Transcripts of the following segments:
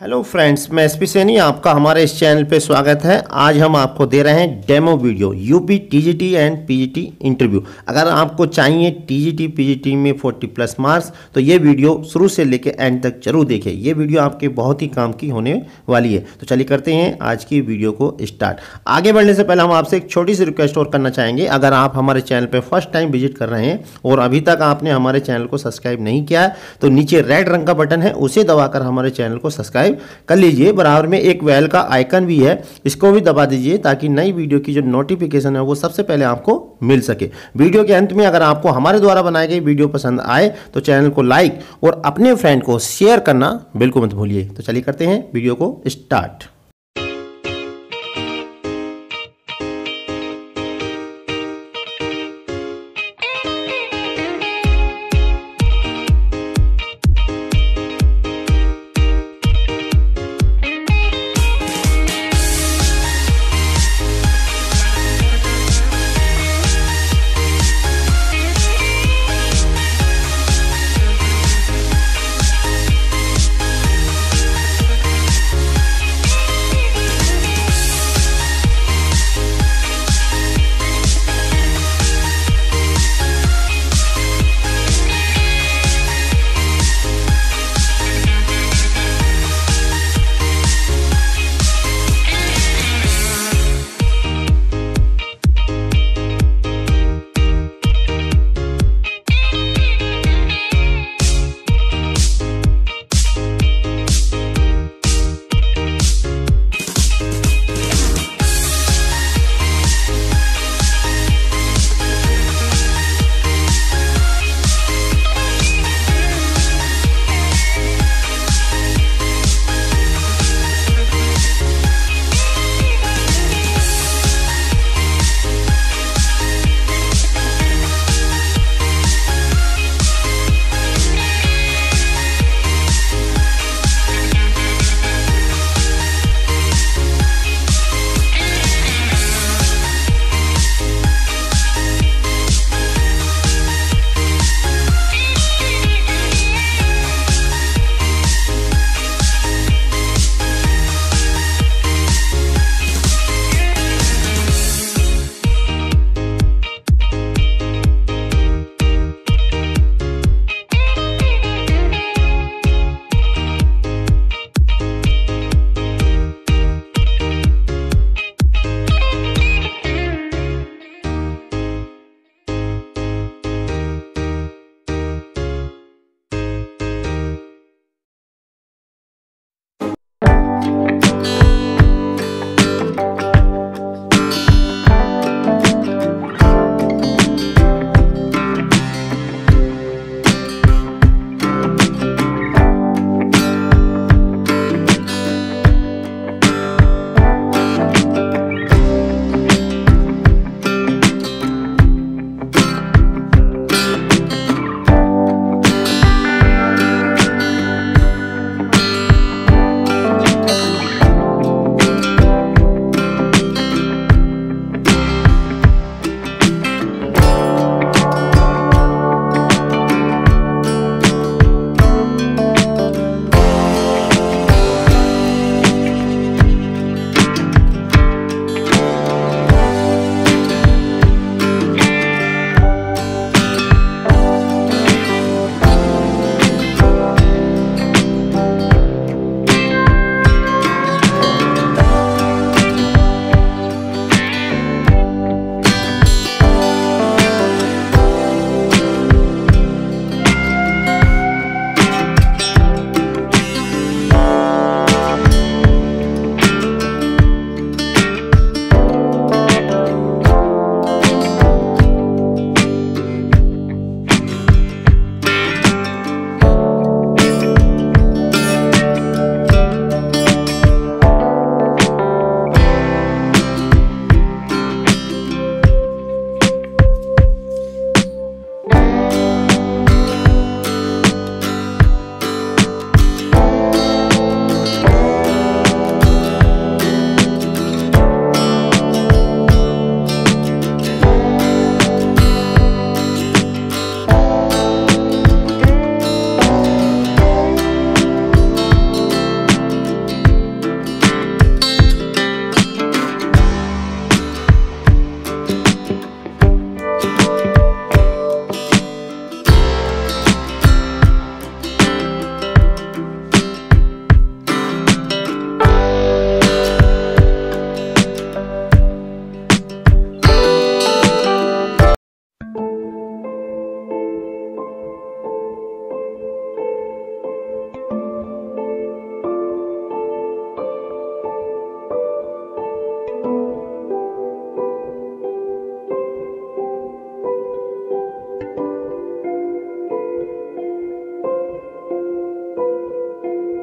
Hello friends, मैं SP Saini, आपका हमारे इस चैनल पे स्वागत है। आज हम आपको दे रहे हैं demo video UP TGT and PGT interview. अगर आपको चाहिए टीजीटी पीजीटी में 40+ मार्क्स तो ये वीडियो शुरू से लेकर एंड तक जरूर देखें। ये वीडियो आपके बहुत ही काम की होने वाली है। तो चलिए करते हैं आज की वीडियो को स्टार्ट। आगे बढ़ने से पहले हम आपसे एक छोटी सी रिक्वेस्ट और करना चाहेंगे। अगर आप हमारे चैनल पर फर्स्ट टाइम विजिट कर रहे हैं और अभी तक आपने हमारे चैनल को सब्सक्राइब नहीं किया है तो नीचे रेड रंग का बटन है, उसे दबाकर हमारे चैनल को सब्सक्राइब कर लीजिए। बराबर में एक बेल का आइकन भी है, इसको भी दबा दीजिए ताकि नई वीडियो की जो नोटिफिकेशन है वो सबसे पहले आपको मिल सके। वीडियो के अंत में अगर आपको हमारे द्वारा बनाई गई वीडियो पसंद आए तो चैनल को लाइक और अपने फ्रेंड को शेयर करना बिल्कुल मत भूलिए। तो चलिए करते हैं वीडियो को स्टार्ट।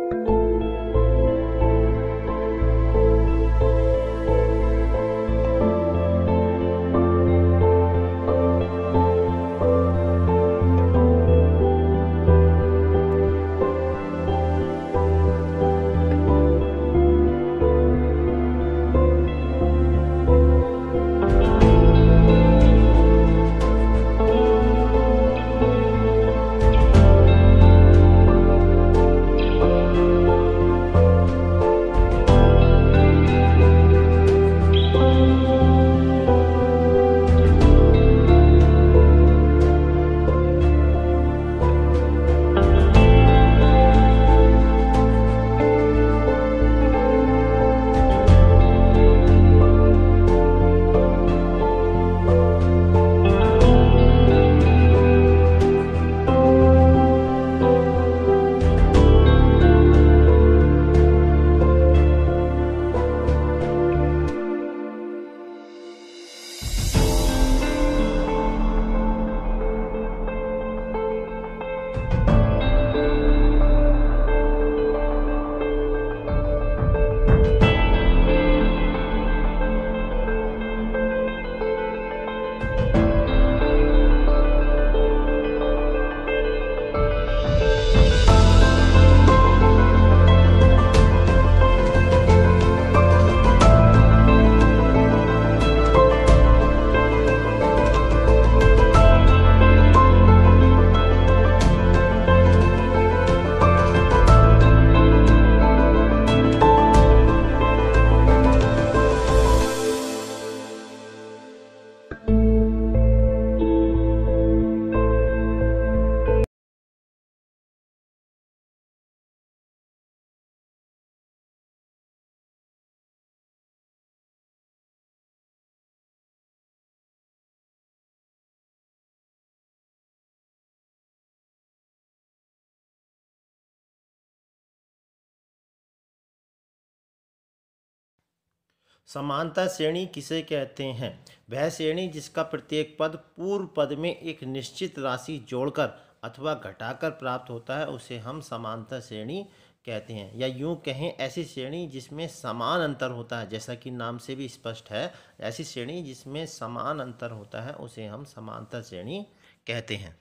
समांतर श्रेणी किसे कहते हैं? वह श्रेणी जिसका प्रत्येक पद पूर्व पद में एक निश्चित राशि जोड़कर अथवा घटाकर प्राप्त होता है उसे हम समांतर श्रेणी कहते हैं। या यूं कहें, ऐसी श्रेणी जिसमें समान अंतर होता है, जैसा कि नाम से भी स्पष्ट है, ऐसी श्रेणी जिसमें समान अंतर होता है उसे हम समांतर श्रेणी कहते हैं।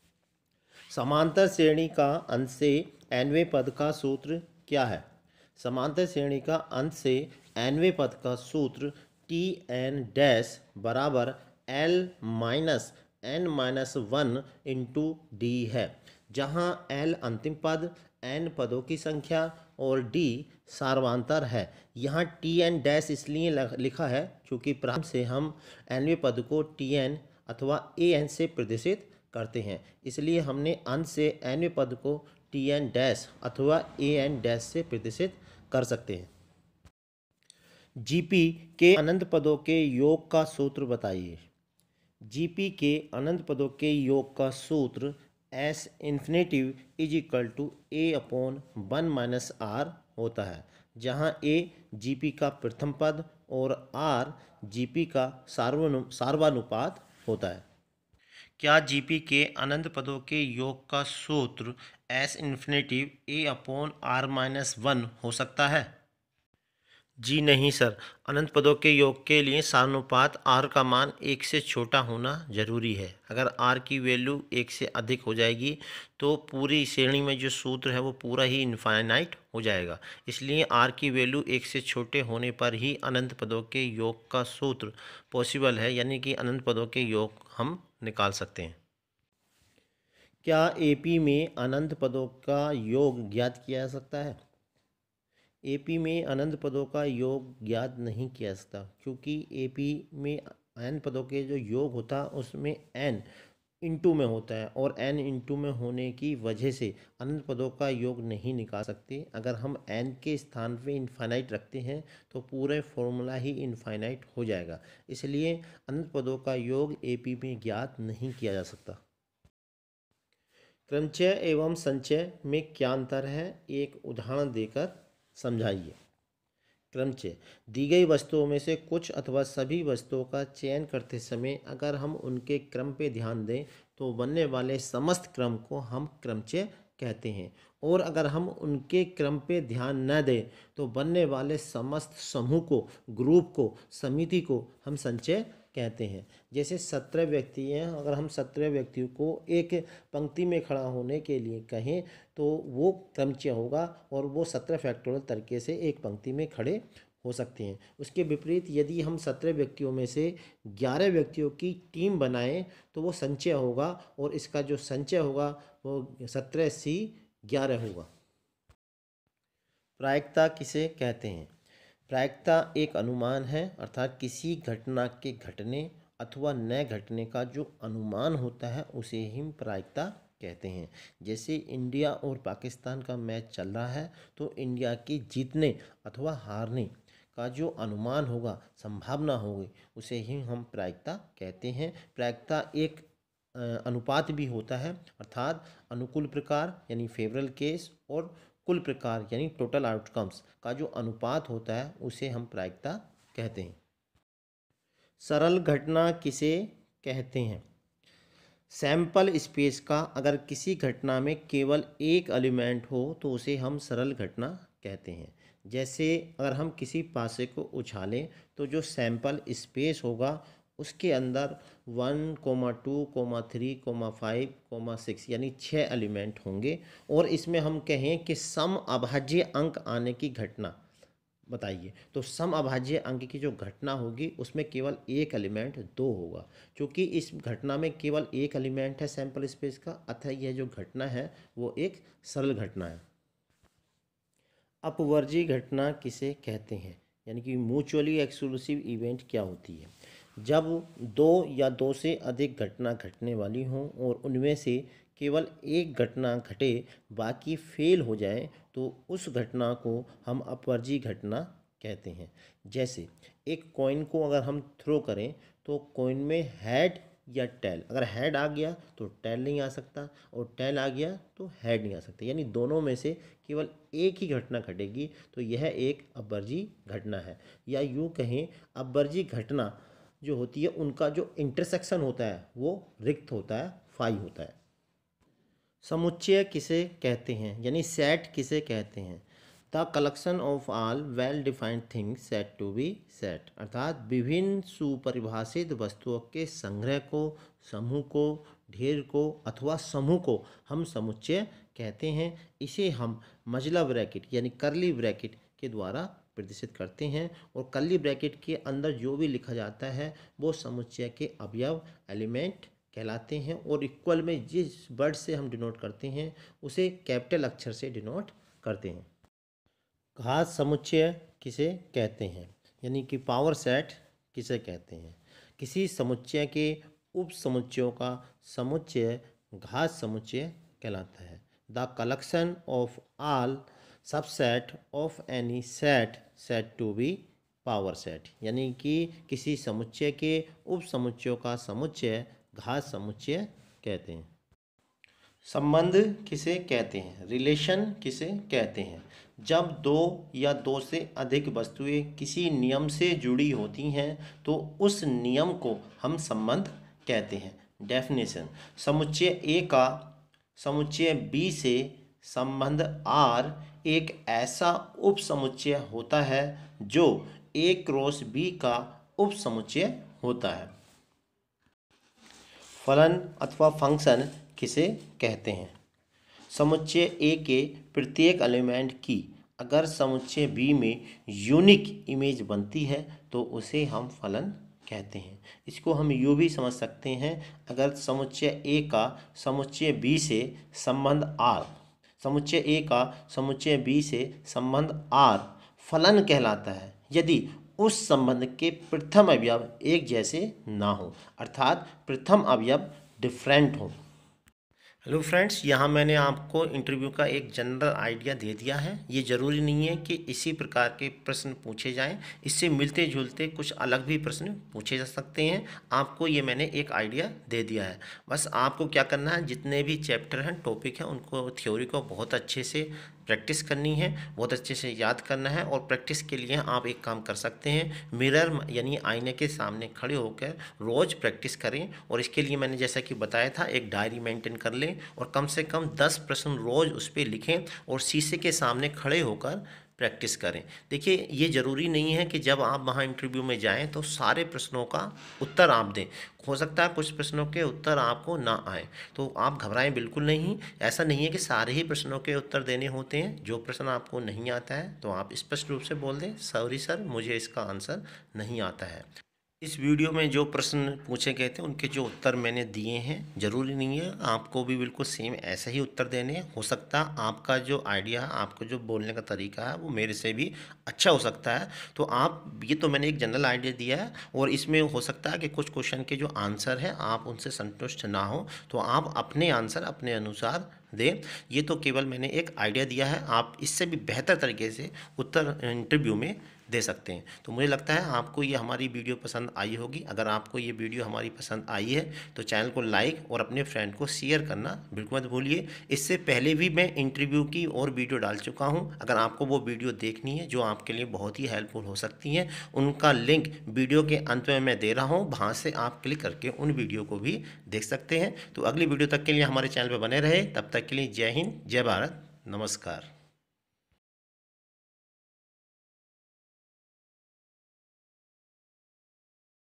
समांतर श्रेणी का अंश से nवें पद का सूत्र क्या है? समांतर श्रेणी का अंश से nवें पद का सूत्र tn डैश बराबर l minus n minus 1 into D है, जहाँ l अंतिम पद, n पदों की संख्या और d सार्वंतर है। यहाँ tn डैश इसलिए लिखा है क्योंकि प्रारंभ से हम nवें पद को tn अथवा an से प्रदर्शित करते हैं, इसलिए हमने अंश से nवें पद को tn डैश अथवा an डैश से प्रदर्शित कर सकते हैं। जीपी के अनंत पदों के योग का सूत्र बताइए। जीपी के अनंत पदों के योग का सूत्र S infinitive is equal to a upon 1 minus r होता है, जहाँ ए जीपी का प्रथम पद और आर जीपी का सार्वानुपात होता है। क्या जीपी के अनंत पदों के योग का सूत्र S infinitive a upon r minus 1 हो सकता है? जी नहीं सर, अनंत पदों के योग के लिए सानुपात r का मान 1 से छोटा होना जरूरी है। अगर r की वैल्यू 1 से अधिक हो जाएगी तो पूरी श्रेणी में जो सूत्र है वो पूरा ही इनफाइनाइट हो जाएगा। इसलिए r की वैल्यू 1 से छोटे होने पर ही अनंत पदों के योग का सूत्र पॉसिबल है, यानी कि अनंत पदों के योग हम निकाल सकते हैं। क्या एपी में अनंत पदों का योग ज्ञात किया जा सकता है? एपी में अनंत पदों का योग ज्ञात नहीं किया जा सकता, क्योंकि एपी में n पदों के जो योग होता है उसमें n इंटू में होता है, और n इंटू में होने की वजह से अनंत पदों का योग नहीं निकाल सकते। अगर हम n के स्थान पे इनफाइनाइट रखते हैं तो पूरे फॉर्मूला ही इनफाइनाइट हो जाएगा, इसलिए अनंत पदों का योग एपी में ज्ञात नहीं किया जा सकता। क्रमचय एवं संचय में क्या अंतर है, एक उदाहरण देकर समझाइए। क्रमचय: दी गई वस्तुओं में से कुछ अथवा सभी वस्तुओं का चयन करते समय अगर हम उनके क्रम पे ध्यान दें तो बनने वाले समस्त क्रम को हम क्रमचय कहते हैं। और अगर हम उनके क्रम पे ध्यान न दें तो बनने वाले समस्त समूह को, ग्रुप को, समिति को हम संचय कहते हैं। जैसे 17 व्यक्ति हैं, अगर हम 17 व्यक्तियों को एक पंक्ति में खड़ा होने के लिए कहें तो वो क्रमचय होगा और वो 17 फैक्टोरियल तरीके से एक पंक्ति में खड़े हो सकते हैं। उसके विपरीत यदि हम 17 व्यक्तियों में से 11 व्यक्तियों की टीम बनाएं तो वो संचय होगा और इसका जो संचय होगा वो 17C11 होगा। प्रायिकता किसे कहते हैं? प्रायिकता एक अनुमान है, अर्थात किसी घटना के घटने अथवा न घटने का जो अनुमान होता है उसे ही प्रायिकता कहते हैं। जैसे इंडिया और पाकिस्तान का मैच चल रहा है तो इंडिया के जीतने अथवा हारने का जो अनुमान होगा, संभावना होगी, उसे ही हम प्रायिकता कहते हैं। प्रायिकता एक अनुपात भी होता है, अर्थात अनुकूल प्रकार यानी फेवरल केस और कुल प्रकार यानी टोटल आउटकम्स का जो अनुपात होता है उसे हम प्रायिकता कहते हैं। सरल घटना किसे कहते हैं? सैंपल स्पेस का अगर किसी घटना में केवल एक एलिमेंट हो तो उसे हम सरल घटना कहते हैं। जैसे अगर हम किसी पासे को उछालें तो जो सैंपल स्पेस होगा उसके अंदर 1, 2, 3, 5, 6 यानी 6 एलिमेंट होंगे और इसमें हम कहें कि सम अभाज्य अंक आने की घटना बताइए, तो सम अभाज्य अंक की जो घटना होगी उसमें केवल एक एलिमेंट 2 होगा। क्योंकि इस घटना में केवल एक एलिमेंट है सैंपल स्पेस का, अतः यह जो घटना है वो एक सरल घटना है। अपवर्जी घटना किसे कहते हैं? यानी कि म्यूचुअली एक्सक्लूसिव इवेंट क्या होती है? जब 2 या 2 से अधिक घटना घटने वाली हों और उनमें से केवल एक घटना घटे बाकी फेल हो जाए तो उस घटना को हम अपवर्जी घटना कहते हैं। जैसे एक कॉइन को अगर हम थ्रो करें तो कॉइन में हेड या टेल, अगर हेड आ गया तो टेल नहीं आ सकता और टेल आ गया तो हेड नहीं आ सकता, यानी दोनों में से केवल एक ही घटना घटेगी, तो यह एक अपवर्जी घटना है। या यूँ कहें अपवर्जी घटना जो होती है उनका जो इंटरसेक्शन होता है वो रिक्त होता है, फाई होता है। समुच्चय किसे कहते हैं? यानी सेट किसे कहते हैं? The collection of all well defined things set to be set, अर्थात विभिन्न सुपरिभाषित वस्तुओं के संग्रह को, समूह को, ढेर को अथवा समूह को हम समुच्चय कहते हैं। इसे हम मजला ब्रैकेट यानी करली ब्रैकेट के द्वारा प्रदर्शित करते हैं और कर्ली ब्रैकेट के अंदर जो भी लिखा जाता है वो समुच्चय के अवयव एलिमेंट कहलाते हैं और इक्वल में जिस वर्ड से हम डिनोट करते हैं उसे कैपिटल अक्षर से डिनोट करते हैं। घात समुच्चय किसे कहते हैं? यानी कि पावर सेट किसे कहते हैं? किसी समुच्चय के उप समुच्चयों का समुच्चय घात समुच्चय कहलाता है। The collection of all subset of any set set to be power set, यानी कि किसी समुच्चय के उप समुच्चयों का समुच्चय घात समुच्चय कहते हैं। संबंध किसे कहते हैं? रिलेशन किसे कहते हैं? जब 2 या 2 से अधिक वस्तुएं किसी नियम से जुड़ी होती हैं तो उस नियम को हम संबंध कहते हैं। डेफिनेशन: समुच्चय ए का समुच्चय बी से संबंध R एक ऐसा उप समुच्चय होता है जो A क्रॉस B का उप समुच्चय होता है। फलन अथवा फंक्शन किसे कहते हैं? समुच्चय ए के प्रत्येक एलिमेंट की अगर समुच्चय बी में यूनिक इमेज बनती है तो उसे हम फलन कहते हैं। इसको हम यूँ भी समझ सकते हैं, अगर समुच्चय ए का समुच्चय बी से संबंध R, समुच्चय ए का समुच्चय बी से संबंध R फलन कहलाता है यदि उस संबंध के प्रथम अवयव एक जैसे ना हो, अर्थात प्रथम अवयव डिफरेंट हो। हेलो फ्रेंड्स, यहाँ मैंने आपको इंटरव्यू का एक जनरल आइडिया दे दिया है। ये ज़रूरी नहीं है कि इसी प्रकार के प्रश्न पूछे जाएं, इससे मिलते जुलते कुछ अलग भी प्रश्न पूछे जा सकते हैं। आपको ये मैंने एक आइडिया दे दिया है। बस आपको क्या करना है, जितने भी चैप्टर हैं, टॉपिक हैं, उनको थ्योरी को बहुत अच्छे से प्रैक्टिस करनी है, बहुत अच्छे से याद करना है। और प्रैक्टिस के लिए आप एक काम कर सकते हैं, मिरर यानी आईने के सामने खड़े होकर रोज़ प्रैक्टिस करें। और इसके लिए मैंने जैसा कि बताया था, एक डायरी मेंटेन कर लें और कम से कम 10 प्रश्न रोज़ उस पर लिखें और शीशे के सामने खड़े होकर प्रैक्टिस करें। देखिए, ये ज़रूरी नहीं है कि जब आप वहाँ इंटरव्यू में जाएं तो सारे प्रश्नों का उत्तर आप दें। हो सकता है कुछ प्रश्नों के उत्तर आपको ना आए, तो आप घबराएं बिल्कुल नहीं। ऐसा नहीं है कि सारे ही प्रश्नों के उत्तर देने होते हैं। जो प्रश्न आपको नहीं आता है तो आप स्पष्ट रूप से बोल दें, सॉरी सर, मुझे इसका आंसर नहीं आता है। इस वीडियो में जो प्रश्न पूछे गए थे उनके जो उत्तर मैंने दिए हैं, ज़रूरी नहीं है आपको भी बिल्कुल सेम ऐसे ही उत्तर देने हैं। हो सकता है आपका जो आइडिया है, आपको जो बोलने का तरीका है वो मेरे से भी अच्छा हो सकता है। तो आप, ये तो मैंने एक जनरल आइडिया दिया है और इसमें हो सकता है कि कुछ क्वेश्चन के जो आंसर है आप उनसे संतुष्ट ना हो, तो आप अपने आंसर अपने अनुसार दें। ये तो केवल मैंने एक आइडिया दिया है, आप इससे भी बेहतर तरीके से उत्तर इंटरव्यू में दे सकते हैं। तो मुझे लगता है आपको ये हमारी वीडियो पसंद आई होगी। अगर आपको ये वीडियो हमारी पसंद आई है तो चैनल को लाइक और अपने फ्रेंड को शेयर करना बिल्कुल मत भूलिए। इससे पहले भी मैं इंटरव्यू की और वीडियो डाल चुका हूँ, अगर आपको वो वीडियो देखनी है जो आपके लिए बहुत ही हेल्पफुल हो सकती हैं, उनका लिंक वीडियो के अंत में मैं दे रहा हूँ, वहाँ से आप क्लिक करके उन वीडियो को भी देख सकते हैं। तो अगली वीडियो तक के लिए हमारे चैनल पर बने रहे। तब तक के लिए जय हिंद, जय भारत, नमस्कार।